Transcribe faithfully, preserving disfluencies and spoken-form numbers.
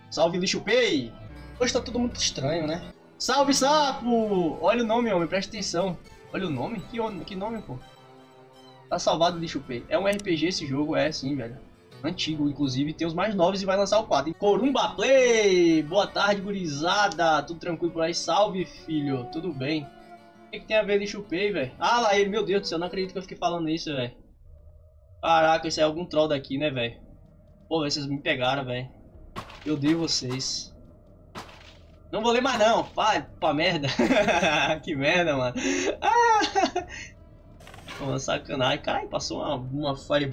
Salve, Lixo Pay! Hoje tá tudo muito estranho, né? Salve, sapo! Olha o nome, homem, presta atenção. Olha o nome? Que, que nome, pô? Tá salvado, Lixo Pay. É um R P G esse jogo, é sim, velho. Antigo, inclusive, tem os mais novos e vai lançar o quatro. Corumba Play! Boa tarde, gurizada! Tudo tranquilo por aí? Salve, filho! Tudo bem? O que, que tem a ver Lixo Pay, velho? Ah, lá ele, meu Deus do céu, não acredito que eu fiquei falando isso, velho. Caraca, isso é algum troll daqui, né, velho? Pô, vocês me pegaram, velho. Eu odeio vocês. Não vou ler mais não. Vai pra merda. Que merda, mano. Ah! Pô, sacanagem. Caralho, passou uma, uma fire.